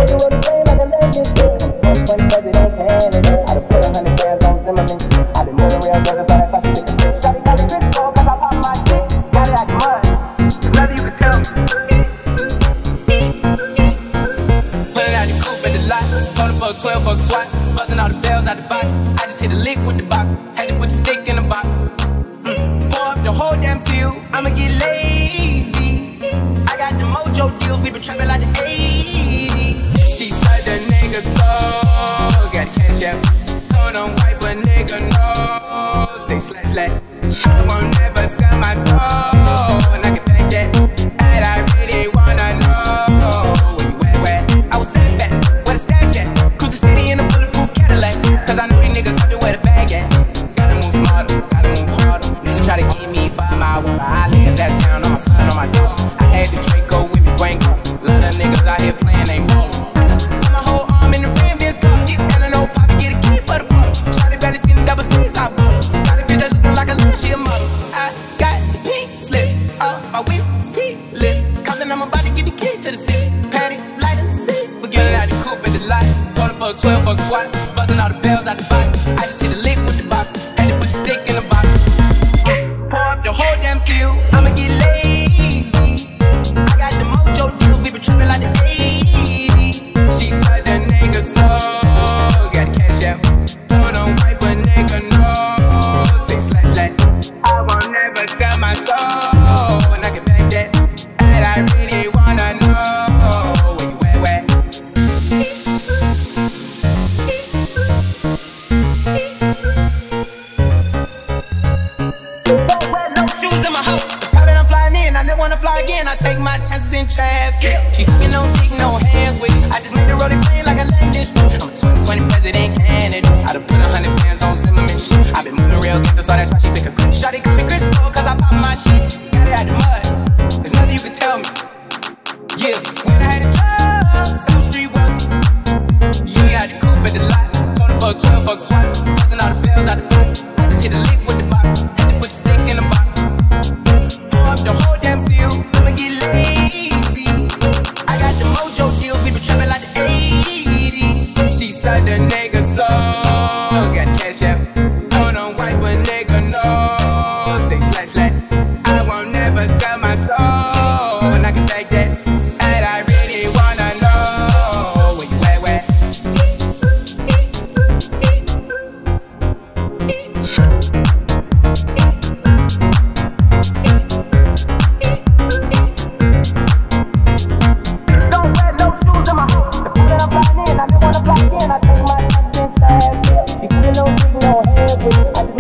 SWAT, buzzing all the bells out the box. I just hit a lick with the box, had it with the stick in the box. Pour up the whole damn seal, I'ma get lazy. I got the mojo deals, we been trapping like the 80s. She said the nigga so, got the cash out. Told him wipe a nigga no, say slash slash. I won't never sell my soul, and I can back that. And I really wanna know where you at. I was sent back, where the stash at? Cruise the city in a bulletproof Cadillac, cause I know these niggas out there where the bag at. Gotta move smarter, gotta move harder. Nigga try to give me 5 mile water, I lay his ass down on my son, on my dog. I had the Draco with me, brain go. Lot of niggas out here playing, ain't ballin'. Put my whole arm in the rim, Vince Carter. And I know Poppy get a key for the bottle. Shawty barely seen the double C's, I bought her. Got a bitch that lookin' like a little, she a model. I got the pink slip up my wheel, speed list. Cause I'm about to get the key to the city. Patty, light up the seat. Forgetting out the coupe at the lot. Told her for a 12 fuck SWAT. Buzzing all the bells out the box. I just hit a lick with the box. Had to put the stick in the box. Pour up the whole damn seal. I'ma get lazy. I got the mojo deals. We been tripping like the 80s. She said the nigga so, got the cash out. Told him wipe a nigga no, say slash slash. I won't never sell my soul, and I can back that. And I really wanna know where you at. Don't wear no shoes in my house. The private I'm flying in, I never wanna fly again. I take my chances in traffic. She speaking no dick, no hands with it. I just made the rolling plane like a landing strip. I'm a 2020 president candidate. I done put 100 bands on Zimmerman shit. I been moving real gangster, so that's why she pick a good. Shawty call me Chris Cole, cause I pop my shit. Got it out the mud, there's nothing you can tell me. Yeah, when I had a job, South Street walking. She got the coupe at the lot. Told her for a 12 fuck SWAT. Buzzing all the bells out the box. I just hit a lick with the box. Had to put the stick in the box. Pour up the whole damn seal. I'ma get lazy. I got the mojo deals. We been trapping like the 80s. She said the nigga so, got the cash out. Told him wipe a nigga no, say slash slash. I won't never sell my soul, and I can take that. And I really wanna know where you at. Don't wear no shoes in my house. The food that I'm flying in, I never wanna fly again. I take my chances in traffic. She still don't take no hands with it.